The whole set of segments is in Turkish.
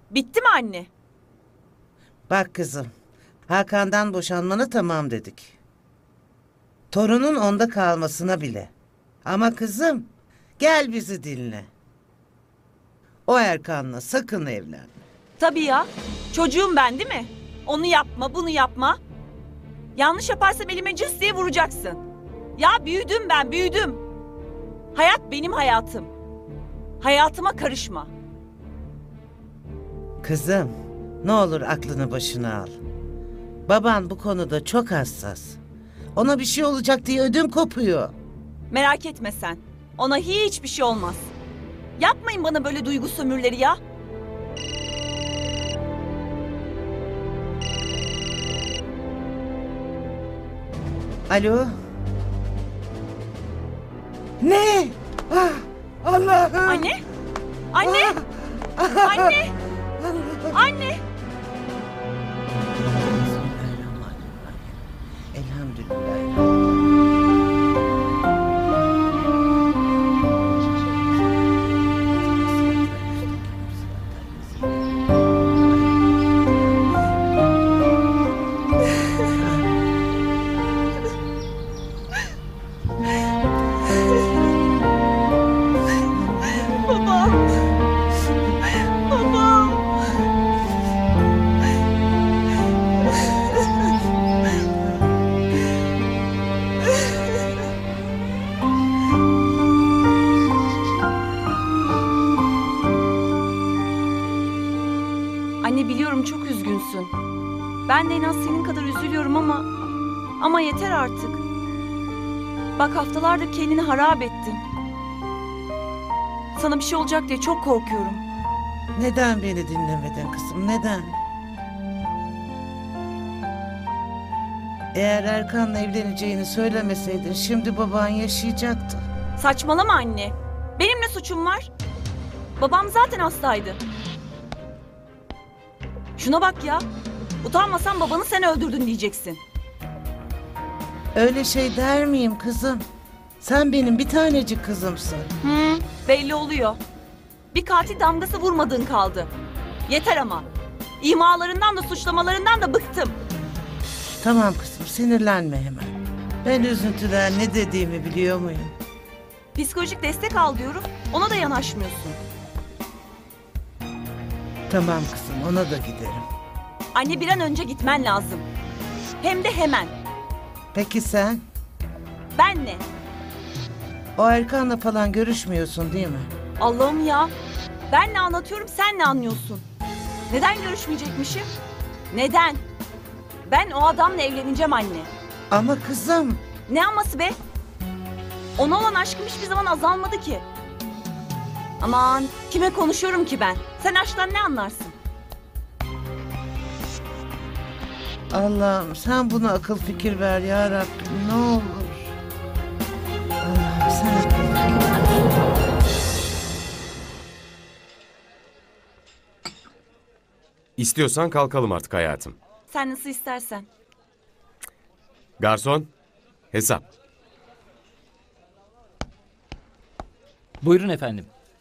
Bitti mi anne? Bak kızım, Hakan'dan boşanmana tamam dedik. Torunun onda kalmasına bile. Ama kızım, gel bizi dinle. O Erkan'la sakın evlenme. Tabii ya. Çocuğum ben değil mi? Onu yapma, bunu yapma. Yanlış yaparsam elime cıs diye vuracaksın. Ya büyüdüm ben, büyüdüm. Hayat benim hayatım. Hayatıma karışma. Kızım, ne olur aklını başına al. Baban bu konuda çok hassas. Ona bir şey olacak diye ödüm kopuyor. Merak etme sen. Ona hiçbir şey olmaz. Yapmayın bana böyle duygu sömürleri ya. Alo? Ne? Ah, Allah'ım! Anne? Anne? Anne? Anne? Elhamdülillah. Babam. Babam. Anne biliyorum çok üzgünsün. Ben de en az senin kadar üzülüyorum ama yeter artık. Bak haftalardır kendini harap ettin. Sana bir şey olacak diye çok korkuyorum. Neden beni dinlemedin kızım, neden? Eğer Erkan'la evleneceğini söylemeseydin şimdi baban yaşayacaktı. Saçmalama anne. Benim ne suçum var? Babam zaten hastaydı. Şuna bak ya. Utanmasan babanı sen öldürdün diyeceksin. Öyle şey der miyim kızım? Sen benim bir tanecik kızımsın. Belli oluyor. Bir katil damgası vurmadığın kaldı. Yeter ama. İmalarından da suçlamalarından da bıktım. Tamam kızım, sinirlenme hemen. Ben üzüntüden ne dediğimi biliyor muyum? Psikolojik destek al diyorum. Ona da yanaşmıyorsun. Tamam kızım, ona da giderim. Anne bir an önce gitmen lazım. Hem de hemen. Peki sen? Ben ne? O Erkan'la falan görüşmüyorsun değil mi? Allah'ım ya. Ben ne anlatıyorum sen ne anlıyorsun? Neden görüşmeyecekmişim? Neden? Ben o adamla evleneceğim anne. Ama kızım... Ne aması be? Ona olan aşkım hiçbir zaman azalmadı ki. Aman kime konuşuyorum ki ben? Sen aşktan ne anlarsın? Allah'ım sen buna akıl fikir ver ya Rabbim, ne olur. Allah'ım sen akıl fikir ver. İstiyorsan kalkalım artık hayatım. Sen nasıl istersen. Garson, hesap. Buyurun efendim.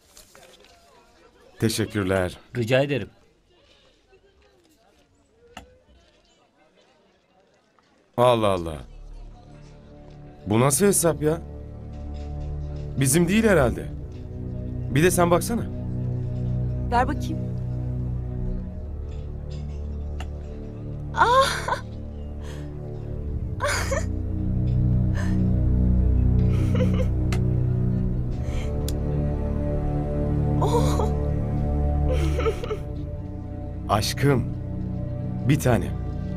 Teşekkürler. Rica ederim. Allah Allah. Bu nasıl hesap ya? Bizim değil herhalde. Bir de sen baksana. Ver bakayım. Aşkım. Bir tane.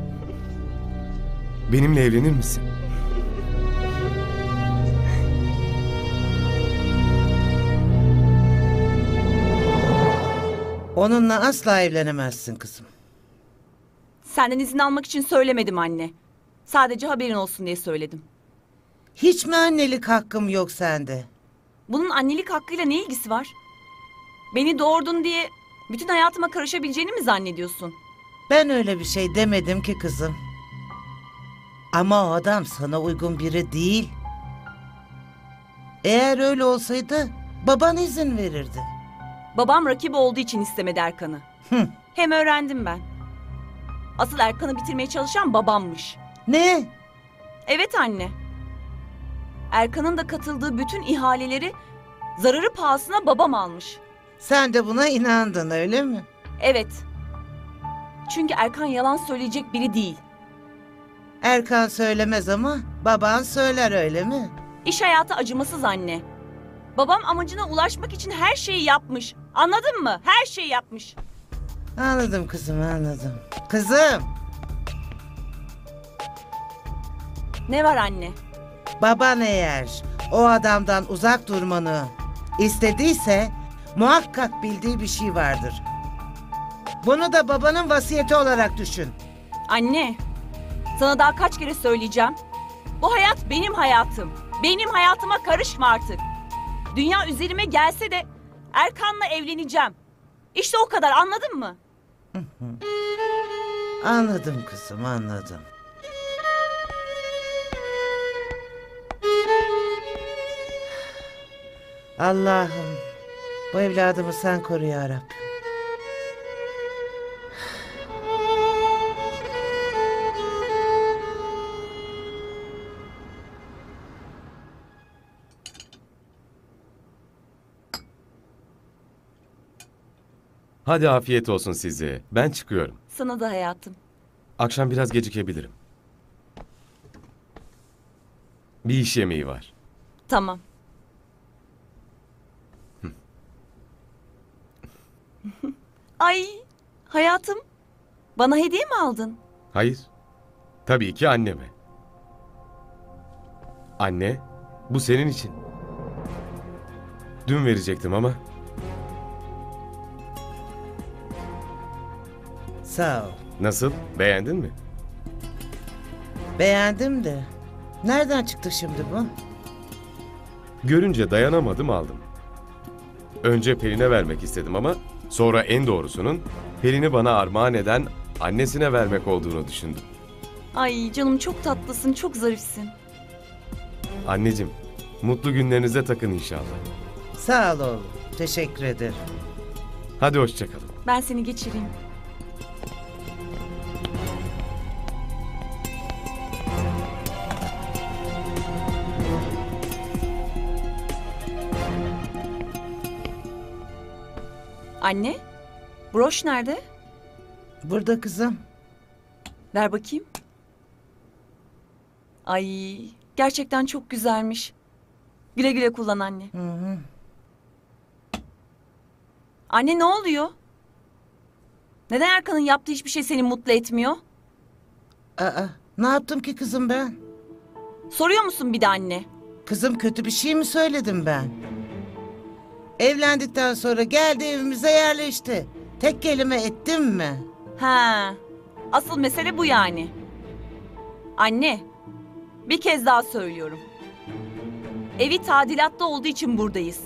Benimle evlenir misin? Onunla asla evlenemezsin kızım. Senden izin almak için söylemedim anne. Sadece haberin olsun diye söyledim. Hiç mi annelik hakkım yok sende? Bunun annelik hakkıyla ne ilgisi var? Beni doğurdun diye bütün hayatıma karışabileceğini mi zannediyorsun? Ben öyle bir şey demedim ki kızım. Ama o adam sana uygun biri değil. Eğer öyle olsaydı baban izin verirdi. Babam rakip olduğu için istemedi Erkan'ı. Hem öğrendim ben. Asıl Erkan'ı bitirmeye çalışan babammış. Ne? Evet anne. Erkan'ın da katıldığı bütün ihaleleri zararı pahasına babam almış. Sen de buna inandın öyle mi? Evet. Çünkü Erkan yalan söyleyecek biri değil. Erkan söylemez ama baban söyler öyle mi? İş hayatı acımasız anne. Babam amacına ulaşmak için her şeyi yapmış. Anladın mı? Her şeyi yapmış. Anladım kızım, anladım. Kızım, Ne var anne? baban eğer o adamdan uzak durmanı istediyse muhakkak bildiği bir şey vardır. Bunu da babanın vasiyeti olarak düşün. Anne, sana daha kaç kere söyleyeceğim. Bu hayat benim hayatım. Benim hayatıma karışma artık. Dünya üzerime gelse de Erkan'la evleneceğim. İşte o kadar, anladın mı? Anladım kızım, anladım. Allah'ım, bu evladımı sen koru ya Rabbim. Hadi afiyet olsun size. Ben çıkıyorum. Sana da hayatım. Akşam biraz gecikebilirim. Bir iş yemeği var. Tamam. Ay, hayatım. Bana hediye mi aldın? Hayır. Tabii ki anneme. Anne, bu senin için. Dün verecektim ama Sağ ol. nasıl? Beğendin mi? Beğendim de. Nereden çıktı şimdi bu? Görünce dayanamadım aldım. Önce Pelin'e vermek istedim ama sonra en doğrusunun Pelin'i bana armağan eden annesine vermek olduğunu düşündüm. Ay canım çok tatlısın, çok zarifsin. Anneciğim, mutlu günlerinize takın inşallah. Sağ ol oğlum. Teşekkür ederim. Hadi hoşça kalın. Ben seni geçireyim. Anne, broş nerede? Burada kızım. Ver bakayım. Ay, gerçekten çok güzelmiş. Güle güle kullan anne. Hı hı. Anne ne oluyor? Neden Erkan'ın yaptığı hiçbir şey seni mutlu etmiyor? Aa, ne yaptım ki kızım ben? Soruyor musun bir de anne? Kızım kötü bir şey mi söyledim ben? Evlendikten sonra geldi evimize yerleşti. Tek kelime ettim mi? Ha, asıl mesele bu yani. Anne, bir kez daha söylüyorum. Evi tadilatta olduğu için buradayız.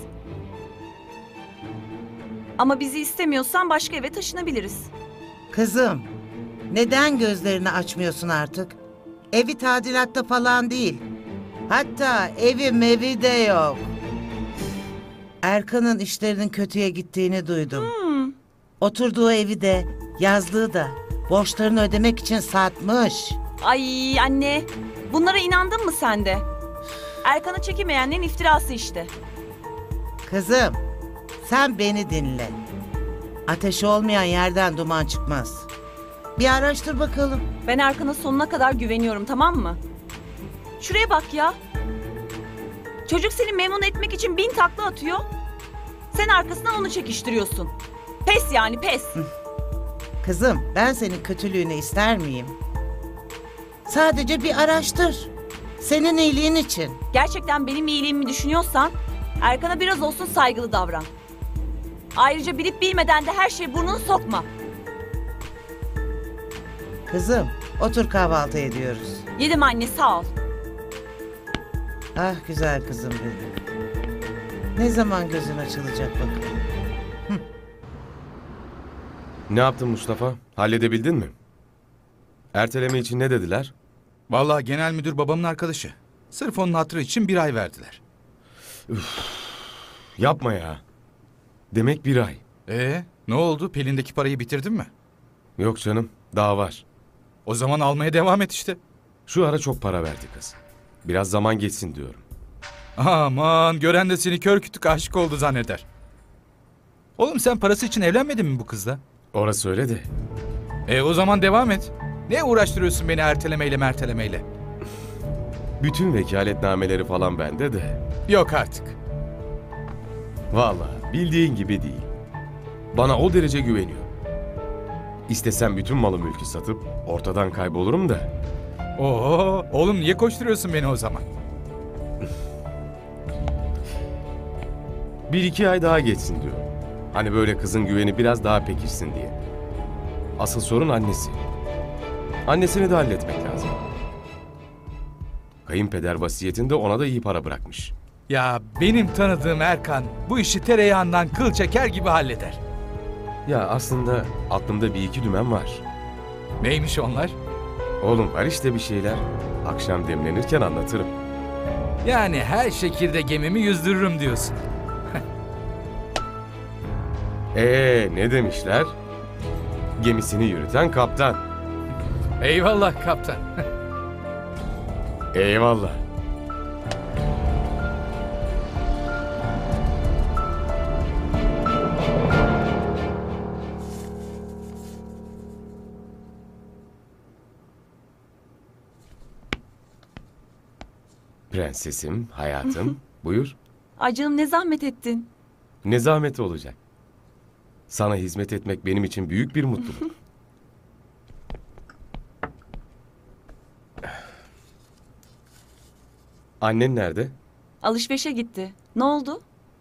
Ama bizi istemiyorsan başka eve taşınabiliriz. Kızım, neden gözlerini açmıyorsun artık? Evi tadilatta falan değil. Hatta evi mevi de yok. Erkan'ın işlerinin kötüye gittiğini duydum. Oturduğu evi de, yazlığı da borçlarını ödemek için satmış. Ay anne, bunlara inandın mı sen de? Erkan'ı çekemeyenlerin iftirası işte. Kızım, sen beni dinle. Ateş olmayan yerden duman çıkmaz. Bir araştır bakalım. Ben Erkan'a sonuna kadar güveniyorum, tamam mı? Şuraya bak ya. Çocuk seni memnun etmek için 1000 takla atıyor. Sen arkasından onu çekiştiriyorsun. Pes yani pes. Kızım, ben senin kötülüğünü ister miyim? Sadece bir araştır. Senin iyiliğin için. Gerçekten benim iyiliğimi düşünüyorsan Erkan'a biraz olsun saygılı davran. Ayrıca bilip bilmeden de her şeye burnunu sokma. Kızım, otur kahvaltı ediyoruz. Yedim anne, sağ ol. Ah güzel kızım benim. Ne zaman gözün açılacak bakalım. Ne yaptın Mustafa? Halledebildin mi? Erteleme için ne dediler? Vallahi genel müdür babamın arkadaşı. Sırf onun hatırı için 1 ay verdiler. Yapma ya. Demek 1 ay. Ne oldu? Pelin'deki parayı bitirdin mi? Yok canım, daha var. O zaman almaya devam et işte. Şu ara çok para verdi kız. Biraz zaman geçsin diyorum. Aman gören de seni kör kütük aşık oldu zanneder. Oğlum sen parası için evlenmedin mi bu kızla? Orası öyle de. O zaman devam et. Ne uğraştırıyorsun beni ertelemeyle mertelemeyle? Bütün vekaletnameleri falan bende de. Yok artık. Vallahi bildiğin gibi değil. Bana o derece güveniyor. İstesem bütün malı mülkü satıp ortadan kaybolurum da. Oo, oğlum niye koşturuyorsun beni o zaman? 1-2 ay daha geçsin diyor. Hani böyle kızın güveni biraz daha pekişsin diye. Asıl sorun annesi. Annesini de halletmek lazım. Kayınpeder vasiyetinde ona da iyi para bırakmış. Ya benim tanıdığım Erkan bu işi tereyağından kıl çeker gibi halleder. Ya aslında aklımda 1-2 dümen var. Neymiş onlar? Oğlum var işte bir şeyler. Akşam demlenirken anlatırım. Yani her şekilde gemimi yüzdürürüm diyorsun. Ne demişler? Gemisini yürüten kaptan. Eyvallah kaptan. Eyvallah. Prensesim, hayatım, buyur. Ay canım ne zahmet ettin. Ne zahmeti olacak. Sana hizmet etmek benim için büyük bir mutluluk. Annen nerede? Alışverişe gitti. Ne oldu?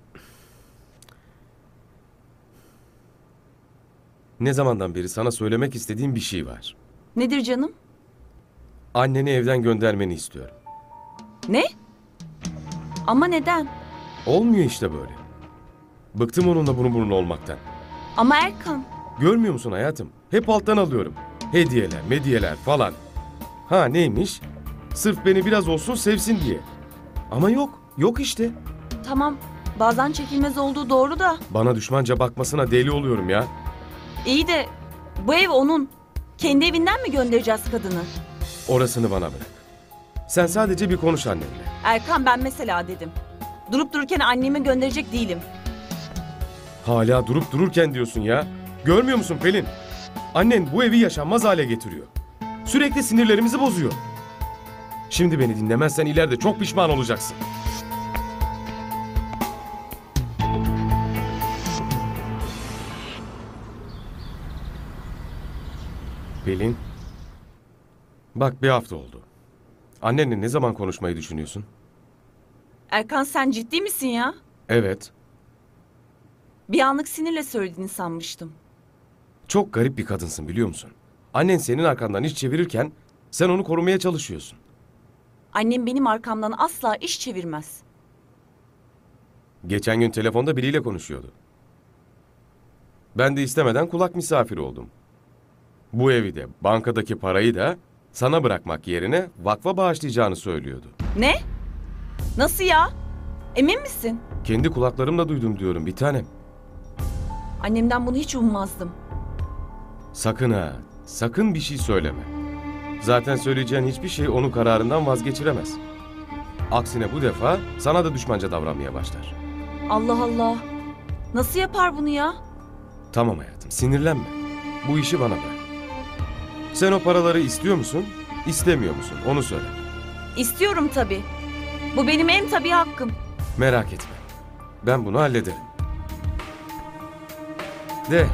Ne zamandan beri sana söylemek istediğim bir şey var. Nedir canım? Anneni evden göndermeni istiyorum. Ne? Ama neden? Olmuyor işte böyle. Bıktım onunla burun burun olmaktan. Ama Erkan. Görmüyor musun hayatım? Hep alttan alıyorum. Hediyeler, medyeler falan. Ha neymiş? Sırf beni biraz olsun sevsin diye. Ama yok, yok işte. Tamam, bazen çekilmez olduğu doğru da. Bana düşmanca bakmasına deli oluyorum ya. İyi de bu ev onun. Kendi evinden mi göndereceğiz kadını? Orasını bana bırak. Sen sadece bir konuş annenle. Erkan ben mesela dedim. Durup dururken annemi gönderecek değilim. Hala durup dururken diyorsun ya. Görmüyor musun Pelin? Annen bu evi yaşanmaz hale getiriyor. Sürekli sinirlerimizi bozuyor. Şimdi beni dinlemezsen ileride çok pişman olacaksın. Pelin. Bak bir hafta oldu. Annenle ne zaman konuşmayı düşünüyorsun? Erkan sen ciddi misin ya? Evet. Bir anlık sinirle söylediğini sanmıştım. Çok garip bir kadınsın biliyor musun? Annen senin arkandan iş çevirirken sen onu korumaya çalışıyorsun. Annem benim arkamdan asla iş çevirmez. Geçen gün telefonda biriyle konuşuyordu. Ben de istemeden kulak misafiri oldum. Bu evi de bankadaki parayı da sana bırakmak yerine vakfa bağışlayacağını söylüyordu. Ne? Nasıl ya? Emin misin? Kendi kulaklarımla duydum diyorum bir tanem. Annemden bunu hiç ummazdım. Sakın ha, sakın bir şey söyleme. Zaten söyleyeceğin hiçbir şey onu kararından vazgeçiremez. Aksine bu defa sana da düşmanca davranmaya başlar. Allah Allah. Nasıl yapar bunu ya? Tamam hayatım, sinirlenme. Bu işi bana bırak. Sen o paraları istiyor musun, istemiyor musun? Onu söyle. İstiyorum tabii. Bu benim en tabii hakkım. Merak etme. Ben bunu hallederim. De.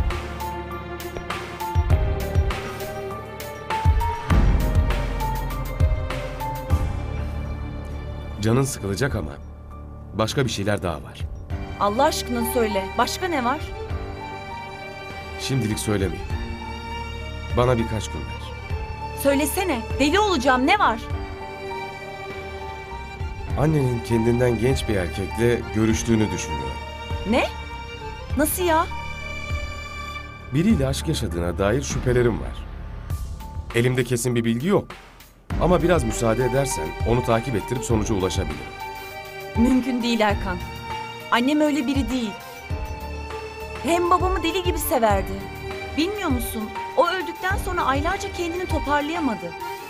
Canın sıkılacak ama başka bir şeyler daha var. Allah aşkına söyle. Başka ne var? Şimdilik söylemeyeyim. Bana birkaç gün ver. Söylesene. Deli olacağım. Ne var? Annenin kendinden genç bir erkekle görüştüğünü düşünüyorum. Ne? Nasıl ya? Biriyle aşk yaşadığına dair şüphelerim var. Elimde kesin bir bilgi yok. Ama biraz müsaade edersen onu takip ettirip sonuca ulaşabilirim. Mümkün değil Erkan. Annem öyle biri değil. Hem babamı deli gibi severdi. Bilmiyor musun? O öldükten sonra aylarca kendini toparlayamadı.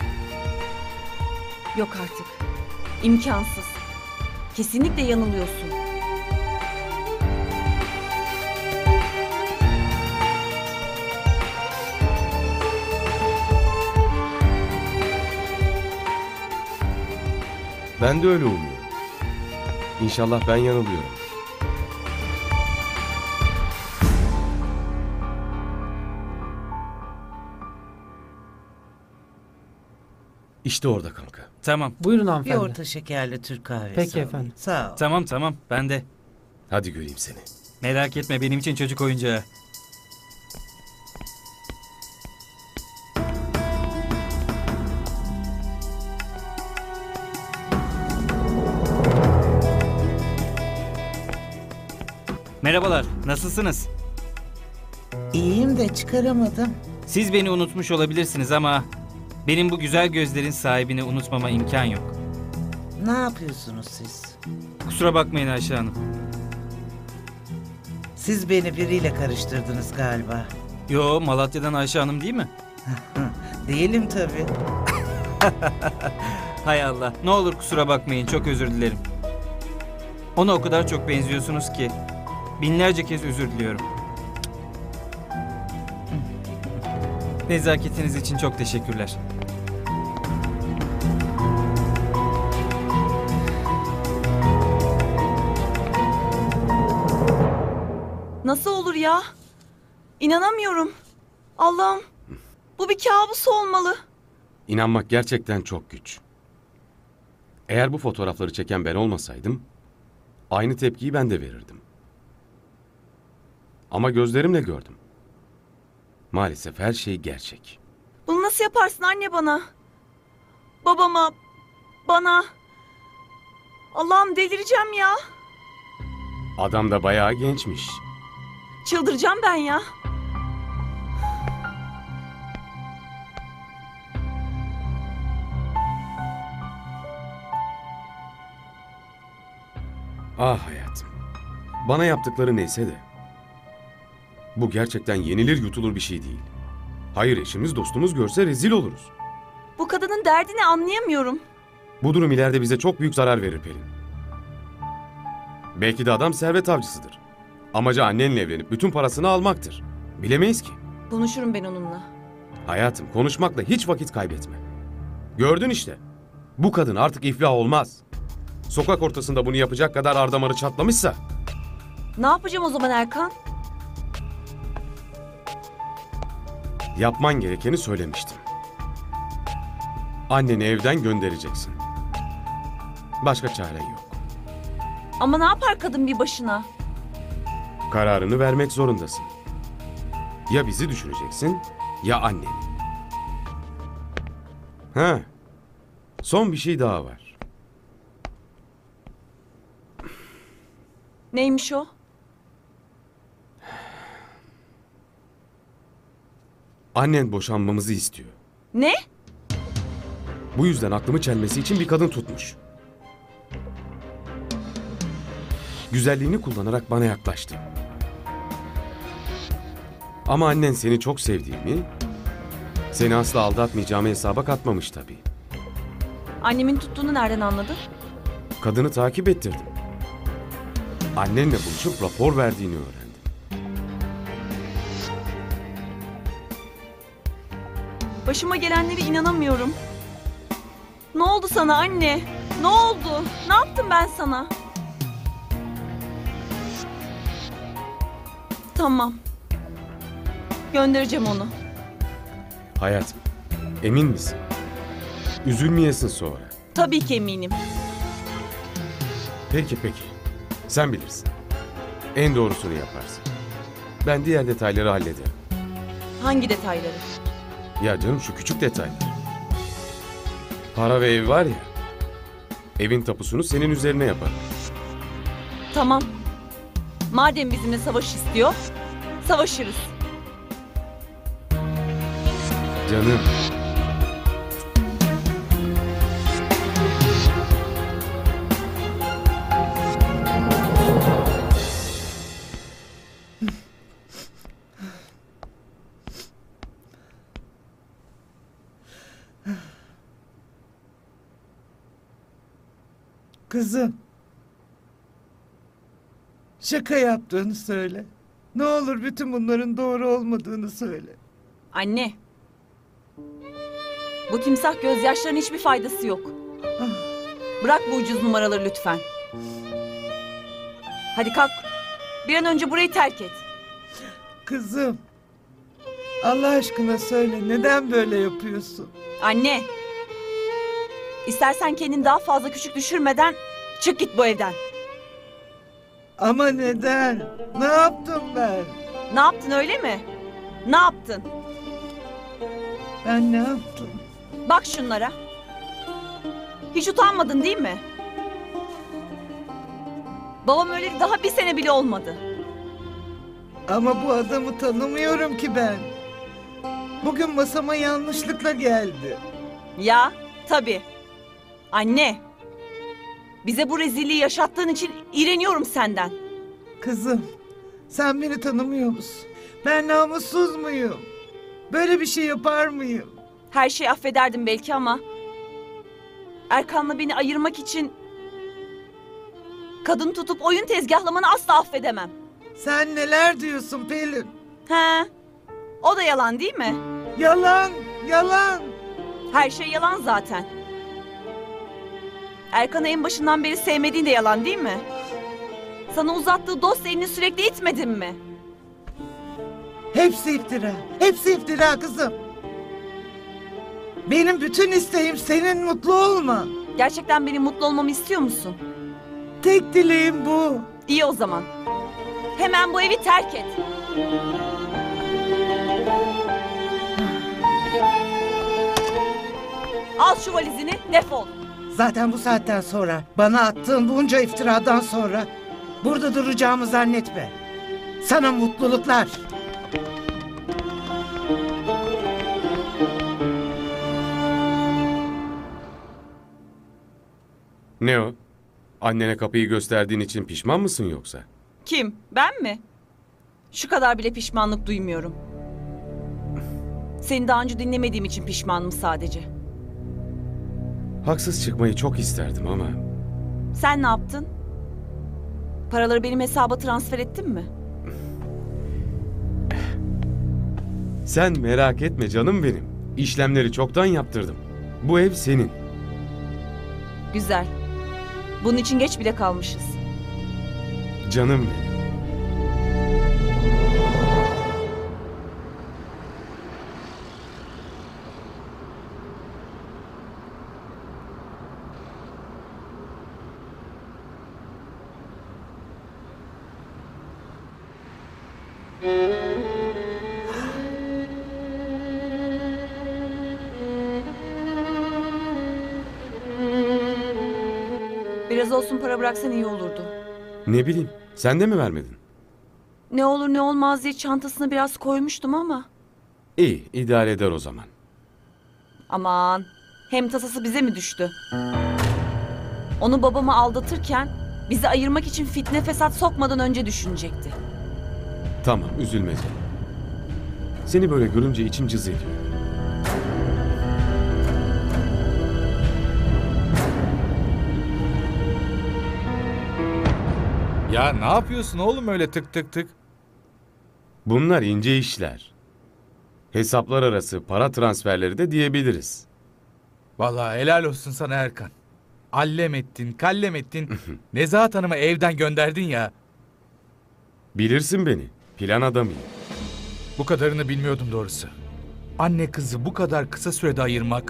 Yok artık. İmkansız. Kesinlikle yanılıyorsun. Ben de öyle umuyorum. İnşallah ben yanılıyorum. İşte orada kanka. Tamam. Buyurun Bir hanımefendi. orta şekerli Türk kahvesi. Peki alayım. efendim. Sağ ol. Tamam. Ben de. Hadi göreyim seni. Merak etme benim için çocuk oyuncağı. Merhabalar. Nasılsınız? İyiyim de çıkaramadım. Siz beni unutmuş olabilirsiniz ama benim bu güzel gözlerin sahibini unutmama imkan yok. Ne yapıyorsunuz siz? Kusura bakmayın Ayşe Hanım. Siz beni biriyle karıştırdınız galiba. Yo, Malatya'dan Ayşe Hanım değil mi? Değilim tabii. Hay Allah. Ne olur kusura bakmayın. Çok özür dilerim. Ona o kadar çok benziyorsunuz ki. Binlerce kez özür diliyorum. Nezaketiniz için çok teşekkürler. Nasıl olur ya? İnanamıyorum. Allah'ım. Bu bir kabus olmalı. İnanmak gerçekten çok güç. Eğer bu fotoğrafları çeken ben olmasaydım, aynı tepkiyi ben de verirdim. Ama gözlerimle gördüm. Maalesef her şey gerçek. Bunu nasıl yaparsın anne bana? Babama, bana. Allah'ım delireceğim ya. Adam da bayağı gençmiş. Çıldıracağım ben ya. Ah hayatım. Bana yaptıkları neyse de. Bu gerçekten yenilir yutulur bir şey değil. Hayır, eşimiz dostumuz görse rezil oluruz. Bu kadının derdini anlayamıyorum. Bu durum ileride bize çok büyük zarar verir Pelin. Belki de adam servet avcısıdır. Amacı annenle evlenip bütün parasını almaktır. Bilemeyiz ki. Konuşurum ben onunla. Hayatım, konuşmakla hiç vakit kaybetme. Gördün işte. Bu kadın artık iflah olmaz. Sokak ortasında bunu yapacak kadar ardamarı çatlamışsa. Ne yapacağım o zaman Erkan? Yapman gerekeni söylemiştim. Anneni evden göndereceksin. Başka çaren yok. Ama ne yapar kadın bir başına? Kararını vermek zorundasın. Ya bizi düşüneceksin ya anneni. Ha. Son bir şey daha var. Neymiş o? Annen boşanmamızı istiyor. Ne? Bu yüzden aklımı çelmesi için bir kadın tutmuş. Güzelliğini kullanarak bana yaklaştı. Ama annen seni çok sevdiğimi, seni asla aldatmayacağımı hesaba katmamış tabii. Annemin tuttuğunu nereden anladın? Kadını takip ettirdim. Annenle buluşup rapor verdiğini öğrendim. Başıma gelenlere inanamıyorum. Ne oldu sana anne? Ne oldu? Ne yaptım ben sana? Tamam. Göndereceğim onu. Hayatım, emin misin? Üzülmeyesin sonra. Tabii ki eminim. Peki. Sen bilirsin. En doğrusunu yaparsın. Ben diğer detayları hallederim. Hangi detayları? Ya canım, şu küçük detaylar. Para ve ev var ya. Evin tapusunu senin üzerine yaparım. Tamam. Madem bizimle savaş istiyor, savaşırız. Canım. Kızım. Şaka yaptığını söyle. Ne olur bütün bunların doğru olmadığını söyle. Anne. Bu timsah gözyaşlarının hiçbir faydası yok. Bırak bu ucuz numaraları lütfen. Hadi kalk. Bir an önce burayı terk et. Kızım. Allah aşkına söyle, neden böyle yapıyorsun? Anne. İstersen kendini daha fazla küçük düşürmeden çık git bu evden. Ama neden? Ne yaptım ben? Ne yaptın öyle mi? Ne yaptın? Ben ne yaptım? Bak şunlara. Hiç utanmadın değil mi? Babam öleli daha bir sene bile olmadı. Ama bu adamı tanımıyorum ki ben. Bugün masama yanlışlıkla geldi. Ya tabii. Anne. Bize bu rezilliği yaşattığın için iğreniyorum senden. Kızım, sen beni tanımıyor musun? Ben namussuz muyum? Böyle bir şey yapar mıyım? Her şeyi affederdim belki ama... Erkan'la beni ayırmak için... Kadın tutup oyun tezgahlamanı asla affedemem. Sen neler diyorsun Pelin? He. O da yalan değil mi? Yalan, yalan. Her şey yalan zaten. Erkan'ı en başından beri sevmediğin de yalan değil mi? Sana uzattığı dost elini sürekli itmedin mi? Hepsi iftira, hepsi iftira kızım. Benim bütün isteğim senin mutlu olman. Gerçekten benim mutlu olmamı istiyor musun? Tek dileğim bu. İyi o zaman. Hemen bu evi terk et. Al şu valizini, defol. Zaten bu saatten sonra, bana attığın bunca iftiradan sonra burada duracağımı zannetme. Sana mutluluklar. Ne o? Annene kapıyı gösterdiğin için pişman mısın yoksa? Kim? Ben mi? Şu kadar bile pişmanlık duymuyorum. Seni daha önce dinlemediğim için pişmanım sadece. Haksız çıkmayı çok isterdim ama... Sen ne yaptın? Paraları benim hesaba transfer ettin mi? Sen merak etme canım benim. İşlemleri çoktan yaptırdım. Bu ev senin. Güzel. Bunun için geç bile kalmışız. Canım benim. Biraz olsun para bıraksan iyi olurdu. Ne bileyim, sen de mi vermedin? Ne olur ne olmaz diye çantasına biraz koymuştum ama. İyi, idare eder o zaman. Aman, hem tasası bize mi düştü? Onu babamı aldatırken bizi ayırmak için fitne fesat sokmadan önce düşünecekti. Tamam, üzülme canım. Seni böyle görünce içim cız ediyor. Ya ne yapıyorsun oğlum öyle tık tık tık? Bunlar ince işler. Hesaplar arası para transferleri de diyebiliriz. Vallahi helal olsun sana Erkan. Allem ettin, kallem ettin. Nezahat Hanım'ı evden gönderdin ya. Bilirsin beni, plan adamıyım. Bu kadarını bilmiyordum doğrusu. Anne kızı bu kadar kısa sürede ayırmak.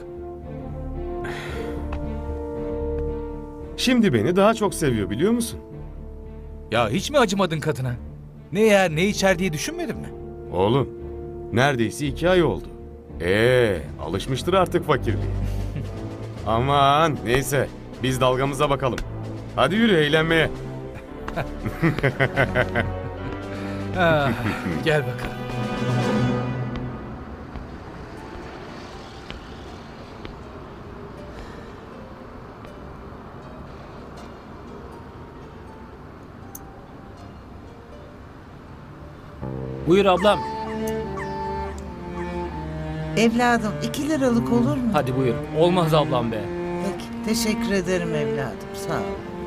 Şimdi beni daha çok seviyor biliyor musun? Ya hiç mi acımadın kadına? Ne yer ne içer diye düşünmedin mi? Oğlum, neredeyse 2 ay oldu. Alışmıştır artık fakirliğe. Aman neyse, biz dalgamıza bakalım. Hadi yürü eğlenmeye. Ah, gel bakalım. Buyur ablam. Evladım 2 liralık olur mu? Hadi buyur. Olmaz ablam be. Peki, teşekkür ederim evladım. Sağ ol.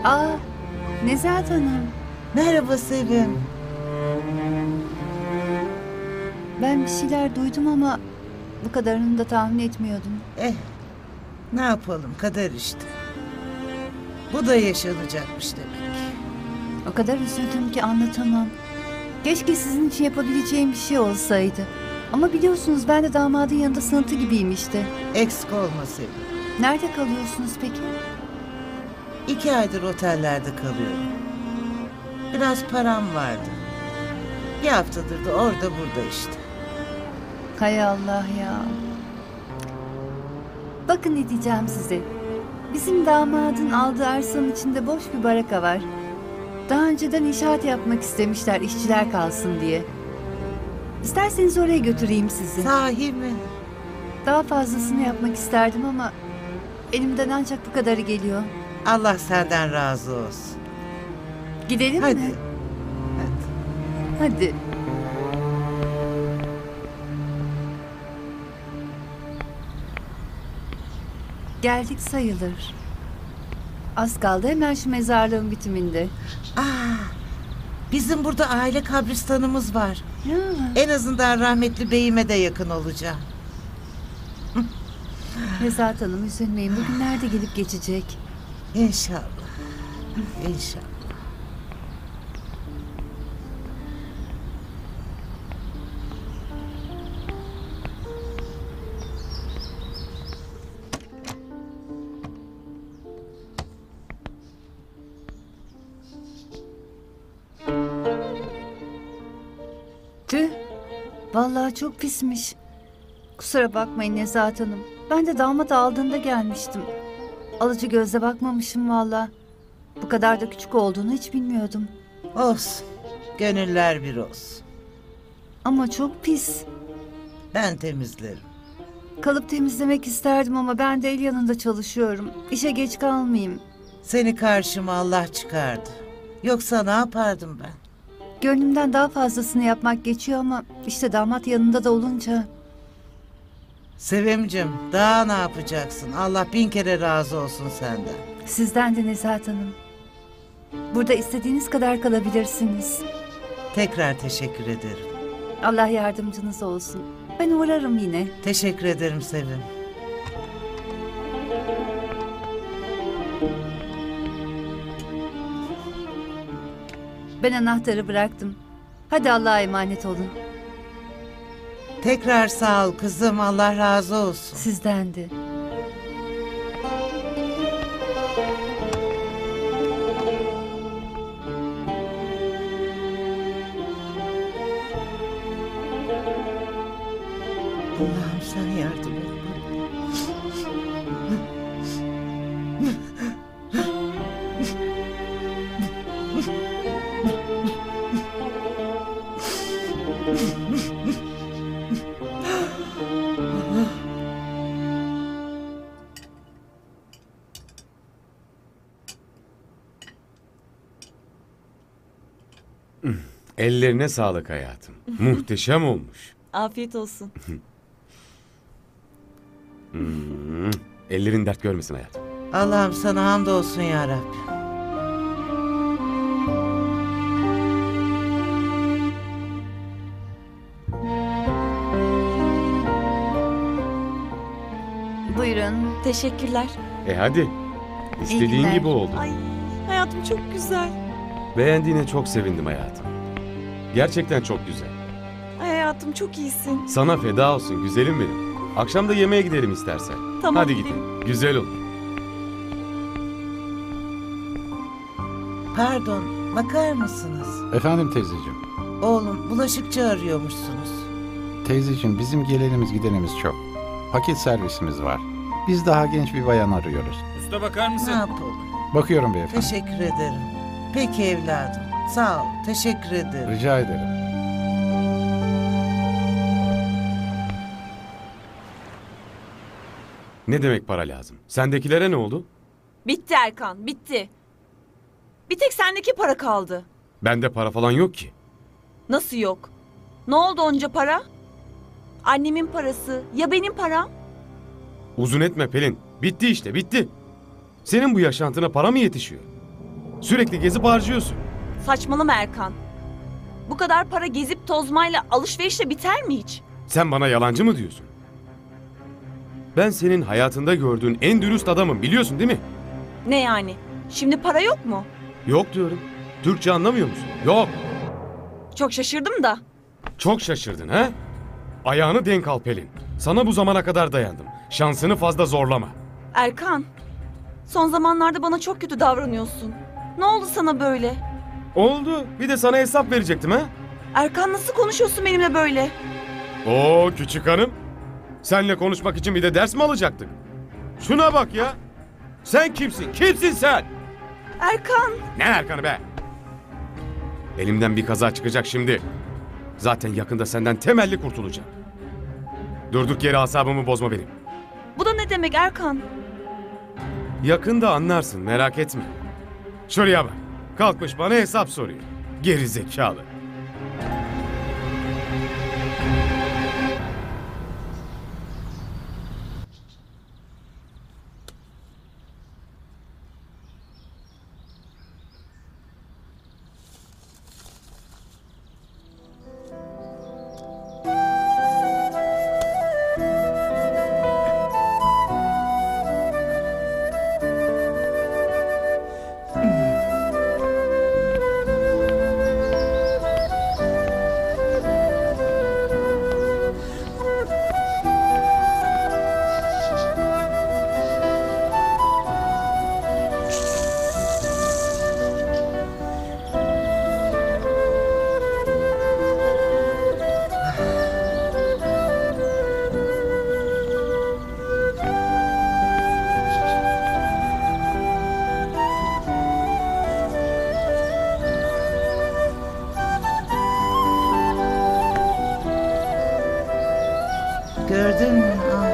Aa, Nezahat Hanım. Merhaba Sevim. Ben bir şeyler duydum ama bu kadarını da tahmin etmiyordum. Ne yapalım, kader işte. Bu da yaşanacakmış demek. O kadar üzüldüm ki anlatamam. Keşke sizin için yapabileceğim bir şey olsaydı. Ama biliyorsunuz ben de damadın yanında sığıntı gibiyim işte. Eksik olma Sevim. Nerede kalıyorsunuz peki? 2 aydır otellerde kalıyorum. Biraz param vardı. Bir haftadır da orada burada işte. Hay Allah ya. Bakın ne diyeceğim size. Bizim damadın aldığı arsanın içinde boş bir baraka var. Daha önceden inşaat yapmak istemişler işçiler kalsın diye. İsterseniz oraya götüreyim sizi. Sahi mi? Daha fazlasını yapmak isterdim ama elimden ancak bu kadarı geliyor. Allah senden razı olsun. Gidelim Hadi. mi? Hadi. Hadi. Geldik sayılır. Az kaldı hemen şu mezarlığın bitiminde. Bizim burada aile kabristanımız var. Ya. En azından rahmetli beyime de yakın olacağım. Nezahat Hanım üzülmeyin. Bugünler de gelip geçecek. İnşallah. İnşallah. Tüh. Vallahi çok pismiş. Kusura bakmayın Nezahat Hanım. Ben de damat aldığında gelmiştim. Alıcı gözle bakmamışım vallahi. Bu kadar da küçük olduğunu hiç bilmiyordum. Olsun. Gönüller bir olsun. Ama çok pis. Ben temizlerim. Kalıp temizlemek isterdim ama ben de el yanında çalışıyorum. İşe geç kalmayayım. Seni karşıma Allah çıkardı. Yoksa ne yapardım ben? Gönlümden daha fazlasını yapmak geçiyor ama işte damat yanında da olunca. Sevimcim, daha ne yapacaksın? Allah 1000 kere razı olsun senden. Sizden de Nezahat Hanım. Burada istediğiniz kadar kalabilirsiniz. Tekrar teşekkür ederim. Allah yardımcınız olsun. Ben uğrarım yine. Teşekkür ederim Sevim. Ben anahtarı bıraktım. Hadi Allah'a emanet olun. Tekrar sağ ol kızım. Allah razı olsun. Sizden de. Allah'ım sen yardım et bana. Ellerine sağlık hayatım. Muhteşem olmuş. Afiyet olsun. Ellerin dert görmesin hayatım. Allah'ım sana hamdolsun ya Rabbim. Buyurun. Teşekkürler. Hadi. İstediğin günler. gibi oldu. Ay hayatım çok güzel. Beğendiğine çok sevindim hayatım. Gerçekten çok güzel. Ay hayatım çok iyisin. Sana feda olsun güzelim benim. Akşam da yemeğe gidelim istersen. Tamam, Hadi gidelim. gidelim. Güzel olur. Pardon, bakar mısınız? Efendim teyzeciğim. Oğlum, bulaşıkçı arıyormuşsunuz. Teyzeciğim bizim gelenimiz gidenimiz çok. Paket servisimiz var. Biz daha genç bir bayan arıyoruz. Usta bakar Ne mısın? yapalım? Bakıyorum beyefendi. Teşekkür ederim. Peki evladım. Sağ ol. Teşekkür ederim. Rica ederim. Ne demek para lazım? Sendekilere ne oldu? Bitti Erkan, bitti. Bir tek sendeki para kaldı. Bende para falan yok ki. Nasıl yok? Ne oldu onca para? Annemin parası, ya benim param? Uzun etme Pelin. Bitti işte bitti. Senin bu yaşantına para mı yetişiyor? Sürekli gezip harcıyorsun. Saçmalama Erkan. Bu kadar para gezip tozmayla alışverişle biter mi hiç? Sen bana yalancı mı diyorsun? Ben senin hayatında gördüğün en dürüst adamım, biliyorsun değil mi? Ne yani? Şimdi para yok mu? Yok diyorum. Türkçe anlamıyor musun? Yok. Çok şaşırdım da. Çok şaşırdın ha? Ayağını denk al Pelin. Sana bu zamana kadar dayandım. Şansını fazla zorlama. Erkan, son zamanlarda bana çok kötü davranıyorsun. Ne oldu sana böyle? Oldu. Bir de sana hesap verecektim ha? Erkan nasıl konuşuyorsun benimle böyle? Oo küçük hanım. Seninle konuşmak için bir de ders mi alacaktık? Şuna bak ya. Sen kimsin? Kimsin sen? Erkan, Ne Erkan'ı be? Elimden bir kaza çıkacak şimdi. Zaten yakında senden temelli kurtulacağım. Durduk yere asabımı bozma benim. bu da ne demek Erkan? Yakında anlarsın, merak etme. Şuraya bak. Kalkmış bana hesap soruyor. Geri zekalı. Gördün mü? Ah.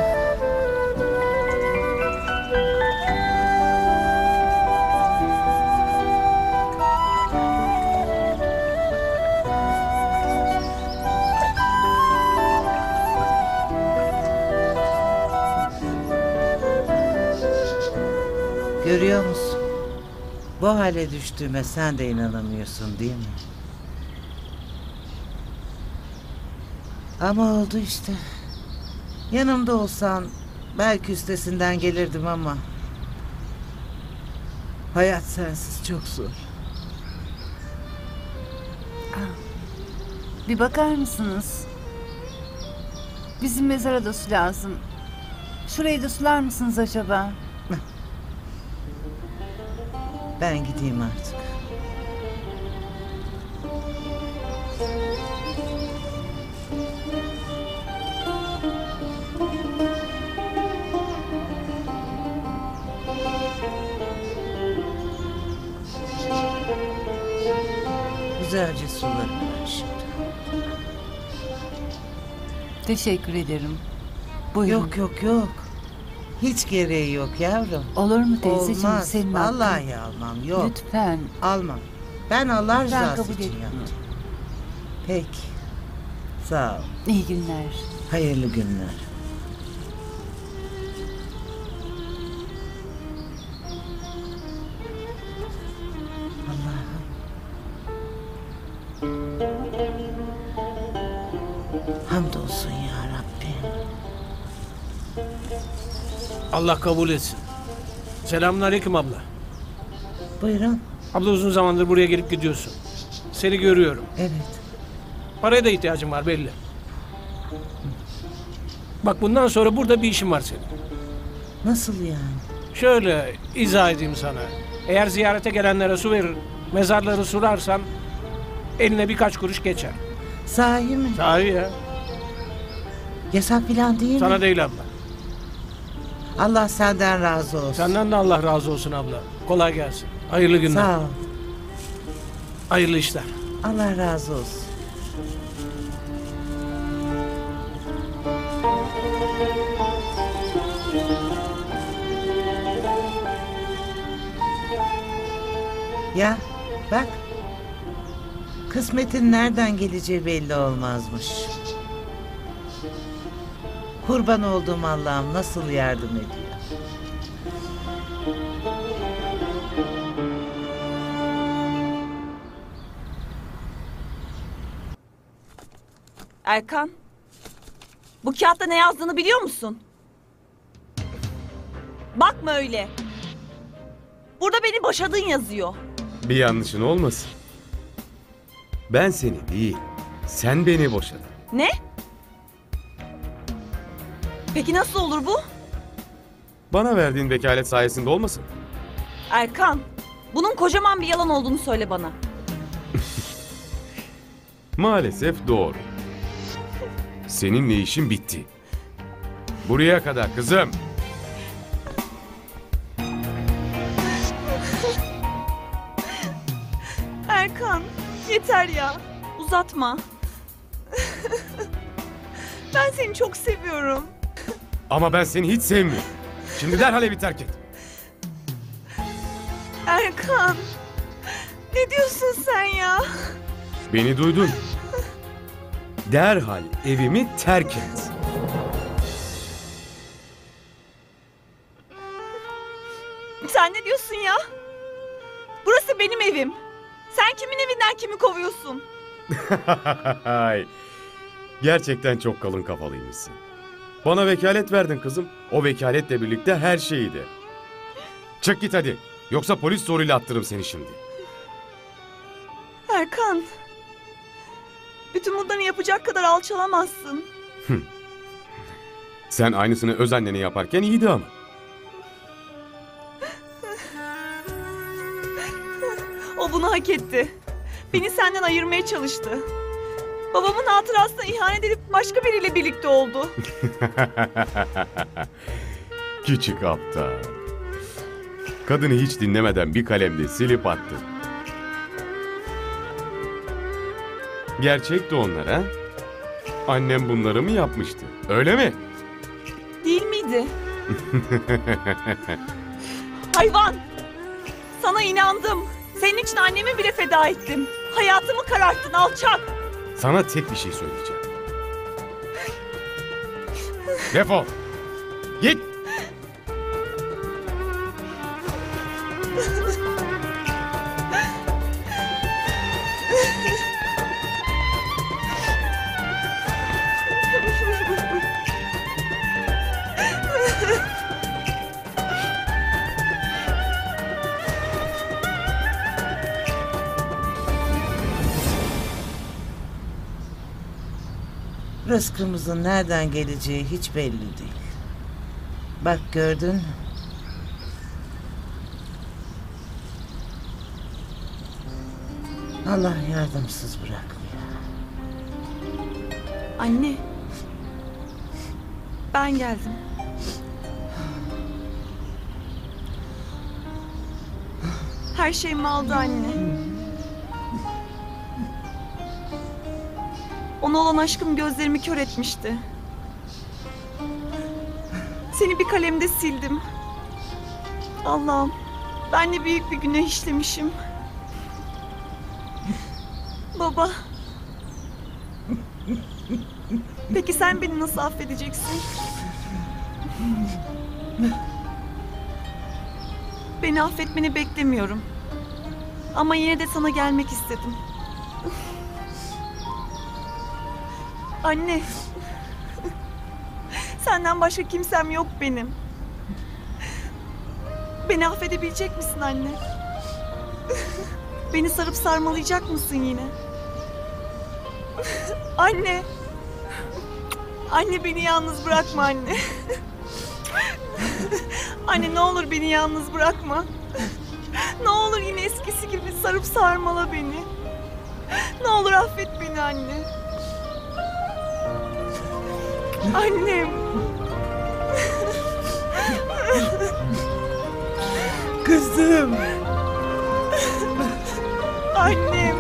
Görüyor musun? Bu hale düştüğüme sen de inanamıyorsun değil mi? Ama oldu işte. Yanımda olsan belki üstesinden gelirdim ama hayat sensiz çok zor. Bir bakar mısınız? Bizim mezara da su lazım. Şurayı da sular mısınız acaba? Ben gideyim artık. Güzelce sularım ben şimdi. Teşekkür ederim. Buyurun. Yok yok yok. Hiç gereği yok yavrum. Olur mu teyzeciğim? Olmaz. Senin hakkın. Vallahi almam. Yok. Lütfen. Almam. Ben Allah rızası kabul için etmiyorum. yaptım. Peki. Sağ ol. İyi günler. Hayırlı günler. Allah'ım. Hamdolsun ya Rabbim. Allah kabul etsin. Selamünaleyküm abla. Buyurun. Abla uzun zamandır buraya gelip gidiyorsun. Seni görüyorum. Evet. Paraya da ihtiyacın var belli. Bak bundan sonra burada bir işin var senin. Nasıl yani? Şöyle izah edeyim sana. Eğer ziyarete gelenlere su verir, mezarları sularsan eline birkaç kuruş geçer. Sahi mi? Sahi ya. Yasak filan değil mi? Sana değil abla. Allah senden razı olsun. Senden de Allah razı olsun abla. Kolay gelsin. Hayırlı günler. Sağ ol. Hayırlı işler. Allah razı olsun. Ya bak. Kısmetin nereden geleceği belli olmazmış. Kurban olduğum Allah'ım nasıl yardım ediyor. Erkan, bu kağıtta ne yazdığını biliyor musun? Bakma öyle. Burada beni boşadın yazıyor. Bir yanlışın olmasın. Ben seni değil, sen beni boşadın. Ne? Peki nasıl olur bu? Bana verdiğin vekalet sayesinde olmasın? Erkan, bunun kocaman bir yalan olduğunu söyle bana. Maalesef doğru. Seninle işim bitti. Buraya kadar kızım. Erkan, yeter ya. Uzatma. Ben seni çok seviyorum. Ama ben seni hiç sevmiyorum. Şimdi derhal evi terk et. Erkan, ne diyorsun sen ya? Beni duydun. Derhal evimi terk et. Sen ne diyorsun ya? Burası benim evim. Sen kimin evinden kimi kovuyorsun? Gerçekten çok kalın kafalıymışsın. Bana vekalet verdin kızım. O vekaletle birlikte her şeyi de. Çık git hadi. Yoksa polis soruyla attırırım seni şimdi. Erkan, bütün bunları yapacak kadar alçalamazsın. Sen aynısını öz annene yaparken iyiydi ama. O bunu hak etti. Beni senden ayırmaya çalıştı. Babamın hatırasına ihanet edip başka biriyle birlikte oldu. Küçük aptal. Kadını hiç dinlemeden bir kalemde silip attı. Gerçek de onlar ha? Annem bunları mı yapmıştı? Öyle mi? Değil miydi? Hayvan! Sana inandım. Senin için annemi bile feda ettim. Hayatımı kararttın alçak. Sana tek bir şey söyleyeceğim. Defol! Git! Rızkımızın nereden geleceği hiç belli değil. Bak gördün mü? Allah yardımsız bırakmıyor. Anne. Ben geldim. Her şeyimi aldı anne. Ona olan aşkım gözlerimi kör etmişti. Seni bir kalemde sildim. Allah'ım, ben de büyük bir günah işlemişim. Baba. Peki sen beni nasıl affedeceksin? Beni affetmeni beklemiyorum. Ama yine de sana gelmek istedim. Anne. Senden başka kimsem yok benim. Beni affedebilecek misin anne? Beni sarıp sarmalayacak mısın yine? Anne. Anne beni yalnız bırakma anne. Anne ne olur beni yalnız bırakma. Ne olur yine eskisi gibi sarıp sarmala beni. Ne olur affet beni anne. Annem. Kızım. Annem.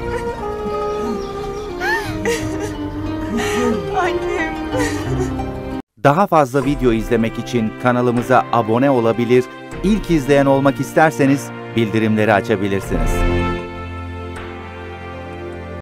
Annem. Daha fazla video izlemek için kanalımıza abone olabilir, ilk izleyen olmak isterseniz bildirimleri açabilirsiniz.